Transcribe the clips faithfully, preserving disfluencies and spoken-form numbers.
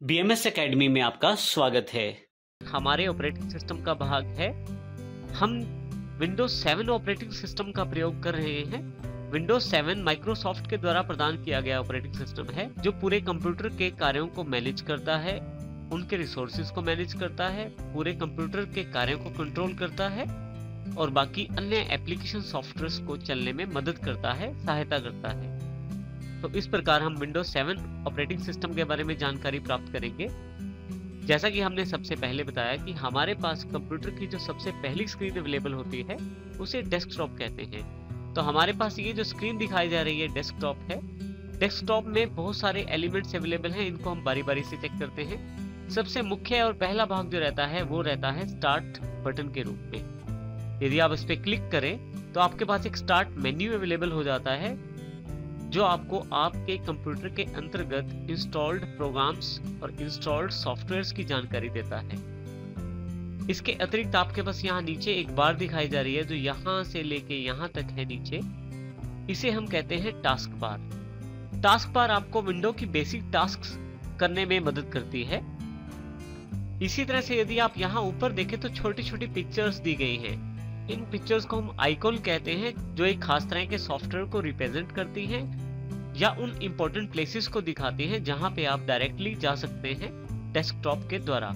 B M S academy में आपका स्वागत है। हमारे ऑपरेटिंग सिस्टम का भाग है। हम विंडोज सेवन ऑपरेटिंग सिस्टम का प्रयोग कर रहे हैं। विंडोज सेवन माइक्रोसॉफ्ट के द्वारा प्रदान किया गया ऑपरेटिंग सिस्टम है जो पूरे कंप्यूटर के कार्यों को मैनेज करता है, उनके रिसोर्सेज को मैनेज करता है, पूरे कंप्यूटर के कार्यों को कंट्रोल करता है और बाकी अन्य एप्लीकेशन सॉफ्टवेयर्स को चलने में मदद करता है, सहायता करता है। तो इस प्रकार हम विंडोज सेवन ऑपरेटिंग सिस्टम के बारे में जानकारी प्राप्त करेंगे। जैसा कि हमने सबसे पहले बताया कि हमारे पास कंप्यूटर की जो सबसे पहली स्क्रीन अवेलेबल होती है उसे डेस्कटॉप कहते हैं। तो हमारे पास ये जो स्क्रीन दिखाई जा रही है डेस्कटॉप है। डेस्कटॉप में बहुत सारे एलिमेंट्स अवेलेबल हैं, इनको हम बारी बारी से चेक करते हैं। सबसे मुख्य और पहला भाग जो रहता है वो रहता है स्टार्ट बटन के रूप में। यदि आप इस पे क्लिक करें तो आपके पास एक स्टार्ट मेन्यू अवेलेबल हो जाता है जो आपको आपके कंप्यूटर के अंतर्गत इंस्टॉल्ड प्रोग्राम्स और इंस्टॉल्ड सॉफ्टवेयर्स की जानकारी देता है। इसके अतिरिक्त आपके पास यहाँ नीचे एक बार दिखाई जा रही है जो यहाँ से लेके यहाँ तक है नीचे। इसे हम कहते हैं टास्क बार। टास्क बार आपको विंडो की बेसिक टास्क्स करने में मदद करती है। इसी तरह से यदि आप यहाँ ऊपर देखें तो छोटी छोटी पिक्चर्स दी गई हैं। इन पिक्चर्स को हम आइकॉन कहते हैं जो एक खास तरह के सॉफ्टवेयर को रिप्रेजेंट करती हैं या उन इंपॉर्टेंट प्लेसेस को दिखाती हैं जहां पे आप डायरेक्टली जा सकते हैं डेस्कटॉप के द्वारा।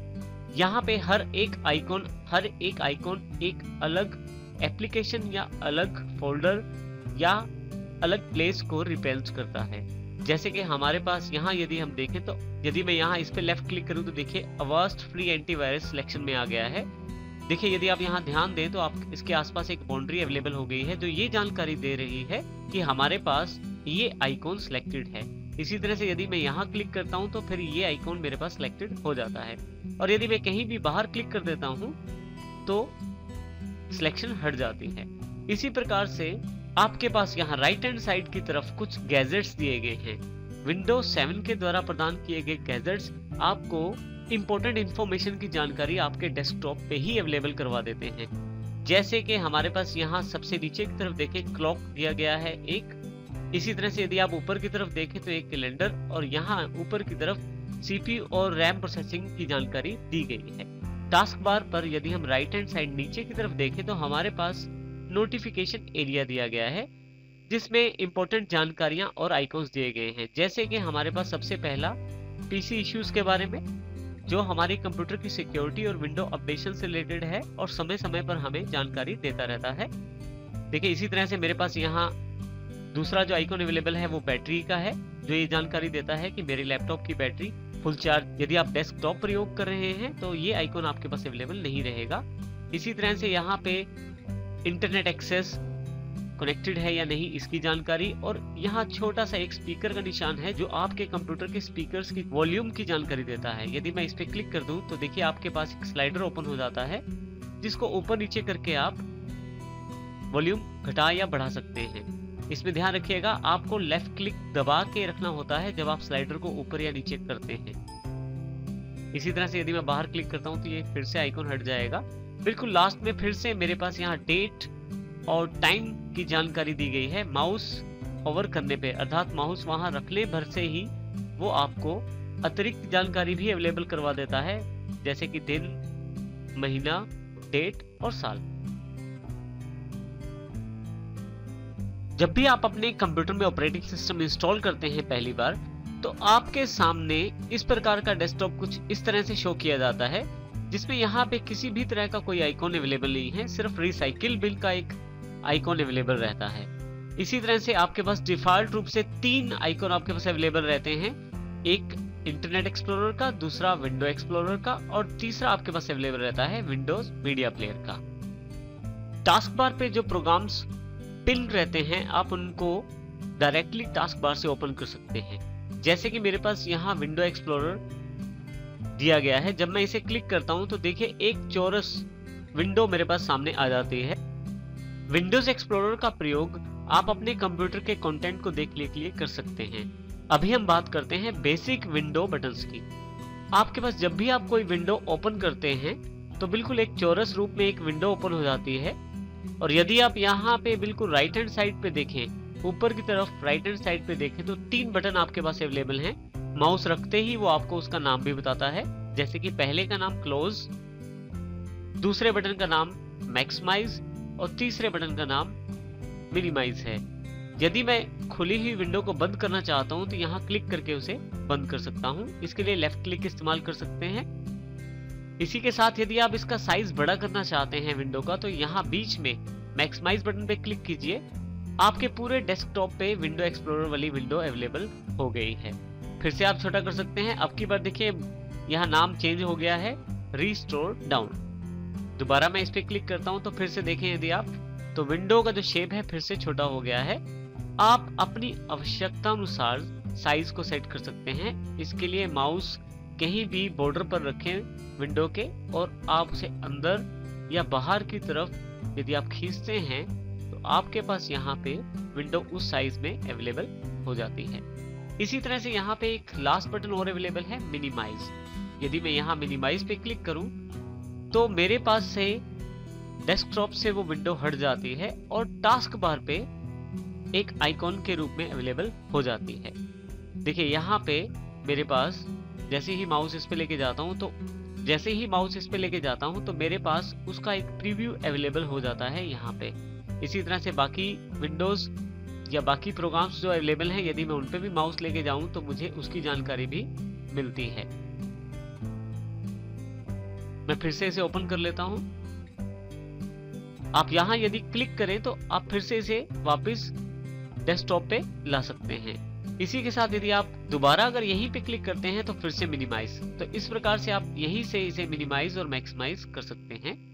यहाँ पे हर एक आइकॉन हर एक आइकॉन एक अलग एप्लीकेशन या अलग फोल्डर या अलग प्लेस को रिप्रेजेंट करता है। जैसे कि हमारे पास यहाँ यदि हम देखें तो यदि मैं यहाँ इस पे लेफ्ट क्लिक करूँ तो देखिए अवास्ट फ्री एंटीवायरस सिलेक्शन में आ गया है। देखिए यदि आप यहाँ ध्यान दें तो आप इसके आसपास एक बाउंड्री अवेलेबल हो गई है जो ये जानकारी दे रही है कि हमारे पास ये आइकॉन सिलेक्टेड है। इसी तरह से यदि मैं यहाँ क्लिक करता हूँ तो फिर ये आइकॉन मेरे पास सिलेक्टेड हो जाता है और यदि मैं कहीं भी बाहर क्लिक कर देता हूँ तो सिलेक्शन हट जाती है। इसी प्रकार से आपके पास यहाँ राइट हैंड साइड की तरफ कुछ गैजेट्स दिए गए हैं। विंडोज सेवन के द्वारा प्रदान किए गए गैजेट्स आपको इंपॉर्टेंट इंफॉर्मेशन की जानकारी आपके डेस्कटॉप पे ही अवेलेबल करवा देते हैं। जैसे कि हमारे पास यहाँ सबसे नीचे की तरफ देखें क्लॉक दिया गया है एक। इसी तरह से यदि आप ऊपर की तरफ देखें तो एक कैलेंडर और यहाँ ऊपर की तरफ सीपीयू और रैम प्रोसेसिंग की जानकारी दी गई है। टास्क बार पर यदि हम राइट हैंड साइड नीचे की तरफ देखें तो हमारे पास नोटिफिकेशन एरिया दिया गया है जिसमें इंपॉर्टेंट जानकारियां और आइकॉन्स दिए गए हैं। जैसे कि हमारे पास सबसे पहला पीसी इश्यूज के बारे में जो हमारे कंप्यूटर की सिक्योरिटी और विंडो अपडेशन से रिलेटेड है और समय समय पर हमें जानकारी देता रहता है। देखिए इसी तरह से मेरे पास यहाँ दूसरा जो आइकॉन अवेलेबल है वो बैटरी का है जो ये जानकारी देता है कि मेरे लैपटॉप की बैटरी फुल चार्ज। यदि आप डेस्कटॉप प्रयोग कर रहे हैं तो ये आइकॉन आपके पास अवेलेबल नहीं रहेगा। इसी तरह से यहाँ पे इंटरनेट एक्सेस कनेक्टेड है या नहीं इसकी जानकारी और यहाँ छोटा सा एक स्पीकर का निशान है जो आपके कंप्यूटर के स्पीकर्स की वॉल्यूम की जानकारी देता है। यदि मैं इस पे क्लिक कर दूं तो देखिए आपके पास एक स्लाइडर ओपन हो जाता है जिसको ऊपर नीचे करके आप वॉल्यूम घटा या बढ़ा सकते हैं। इसमें ध्यान रखिएगा आपको लेफ्ट क्लिक दबा के रखना होता है जब आप स्लाइडर को ऊपर या नीचे करते हैं। इसी तरह से यदि मैं बाहर क्लिक करता हूँ तो ये फिर से आइकॉन हट जाएगा। बिल्कुल लास्ट में फिर से मेरे पास यहाँ डेट और टाइम की जानकारी दी गई है। माउस ओवर करने पे अर्थात माउस वहां रखने भर से ही वो आपको अतिरिक्त जानकारी भी अवेलेबल करवा देता है जैसे कि दिन, महीना, डेट और साल। जब भी आप अपने कंप्यूटर में ऑपरेटिंग सिस्टम इंस्टॉल करते हैं पहली बार तो आपके सामने इस प्रकार का डेस्कटॉप कुछ इस तरह से शो किया जाता है जिसमें यहाँ पे किसी भी तरह का कोई आइकॉन अवेलेबल नहीं है, सिर्फ रिसाइकिल बिल का एक आइकॉन अवेलेबल रहता है। इसी तरह से आपके पास डिफॉल्ट रूप से तीन आइकॉन आपके पास अवेलेबल रहते हैं, एक इंटरनेट एक्सप्लोरर का, दूसरा विंडो एक्सप्लोरर का और तीसरा आपके पास अवेलेबल रहता है विंडोज मीडिया प्लेयर का। टास्क बार पे जो प्रोग्राम्स पिन रहते हैं आप उनको डायरेक्टली टास्क बार से ओपन कर सकते हैं। जैसे कि मेरे पास यहाँ विंडो एक्सप्लोरर दिया गया है। जब मैं इसे क्लिक करता हूं तो देखिए एक चौरस विंडो मेरे पास सामने आ जाती है। विंडोज एक्सप्लोरर का प्रयोग आप अपने कंप्यूटर के कंटेंट को देखने के लिए कर सकते हैं। अभी हम बात करते हैं बेसिक विंडो बटन्स की। आपके पास जब भी आप कोई विंडो ओपन करते हैं तो बिल्कुल एक चौरस रूप में एक विंडो ओपन हो जाती है और यदि आप यहाँ पे बिल्कुल राइट हैंड साइड पे देखें, ऊपर की तरफ राइट हैंड साइड पे देखें तो तीन बटन आपके पास अवेलेबल हैं। माउस रखते ही वो आपको उसका नाम भी बताता है, जैसे कि पहले का नाम क्लोज, दूसरे बटन का नाम मैक्सिमाइज और तीसरे बटन का नाम मिनिमाइज है। यदि मैं खुली हुई विंडो को बंद करना चाहता हूं तो यहाँ क्लिक करके उसे बंद कर सकता हूं। इसके लिए लेफ्ट क्लिक इस्तेमाल कर सकते हैं। इसी के साथ यदि आप इसका साइज बड़ा करना चाहते हैं विंडो का, तो यहाँ बीच में मैक्सिमाइज बटन पे क्लिक कीजिए। आपके पूरे डेस्कटॉप पे विंडो एक्सप्लोरर वाली विंडो अवेलेबल हो गई है। फिर से आप छोटा कर सकते हैं। अब की बार देखिए यहाँ नाम चेंज हो गया है, रिस्टोर डाउन। दोबारा मैं इस पे क्लिक करता हूं तो फिर से देखें यदि आप, तो विंडो का जो शेप है फिर से छोटा हो गया है। आप अपनी आवश्यकता अनुसार साइज को सेट कर सकते हैं। इसके लिए माउस कहीं भी बॉर्डर पर रखें विंडो के, और आप उसे अंदर या बाहर की तरफ यदि आप खींचते हैं तो आपके पास यहाँ पे विंडो उस साइज में अवेलेबल हो जाती है। इसी तरह से यहाँ पे एक लास्ट बटन और अवेलेबल है, मिनिमाइज। यदि मैं यहाँ मिनिमाइज पे क्लिक करूं तो मेरे पास से डेस्कटॉप से वो विंडो हट जाती है और टास्क बार पे एक आइकॉन के रूप में अवेलेबल हो जाती है। देखिए यहाँ पे मेरे पास जैसे ही माउस इस पे लेके जाता हूँ तो जैसे ही माउस इस पे लेके जाता हूँ तो मेरे पास उसका एक प्रीव्यू अवेलेबल हो जाता है यहाँ पे। इसी तरह से बाकी विंडोज या बाकी प्रोग्राम्स जो अवेलेबल हैं, यदि मैं उन पे भी माउस लेके जाऊं तो मुझे उसकी जानकारी भी मिलती है। मैं फिर से इसे ओपन कर लेता हूं। आप यहां यदि क्लिक करें तो आप फिर से इसे वापस डेस्कटॉप पे ला सकते हैं। इसी के साथ यदि आप दोबारा अगर यहीं पे क्लिक करते हैं तो फिर से मिनिमाइज। तो इस प्रकार से आप यहीं से इसे मिनिमाइज और मैक्सिमाइज कर सकते हैं।